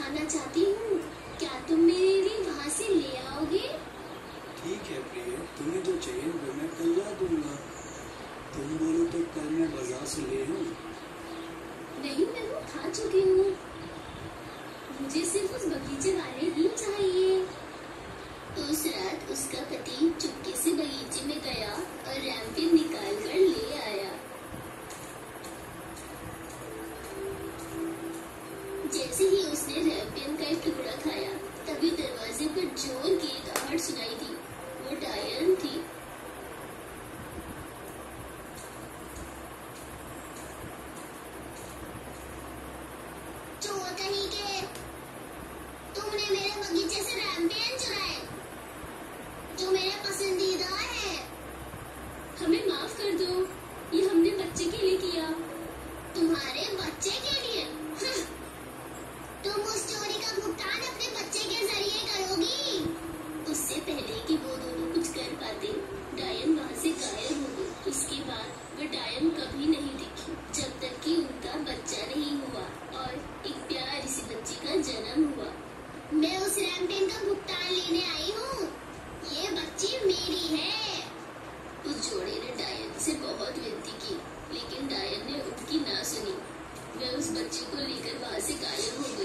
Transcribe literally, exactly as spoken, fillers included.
आना चाहती हूँ। क्या तुम मेरे लिए वहाँ से ले आओगे? ठीक है प्रिय, तुम्हें जो चाहिए वो मैं कल ला दूंगा। तुम बोलो तो कल मैं बाजार से ले आऊं? नहीं, मैं वो खा चुकी हूँ। मुझे सिर्फ उस बगीचे वाले ही चाहिए। उस रात उसका पति चुपके से बगीचे में गया और रैम्पेन निकाल कर ले आया। जैसे ही उसने रैम्पेन का एक टुकड़ा खाया, तभी दरवाजे पर जोर की एक आहट सुनाई दी। वो डायन थी। चोर कहीं के, तुमने मेरे बगीचे से रैम्पेन चुराए जो मेरे पसंदीदा है। हमें माफ कर दो, ये हमने बच्चे के लिए किया। तुम्हारे बच्चे के लिए? हाँ। तुम उस चोरी का भुगतान अपने बच्चे के जरिए करोगी। उससे पहले कि वो दोनों कुछ कर पाते, डायन वहाँ से गायब हो गई। उसके बाद वो डायन कभी नहीं दिखी जब तक कि उनका बच्चा नहीं हुआ और एक प्यारी सी बच्ची का जन्म हुआ। मैं उस रैम्पेन का भुगतान लेने आई हूँ। ये बच्ची मेरी है। उस जोड़े ने डायन से बहुत विनती की, लेकिन डायन ने उनकी ना सुनी। वह उस बच्चे को लेकर वहाँ से गायब हो गया।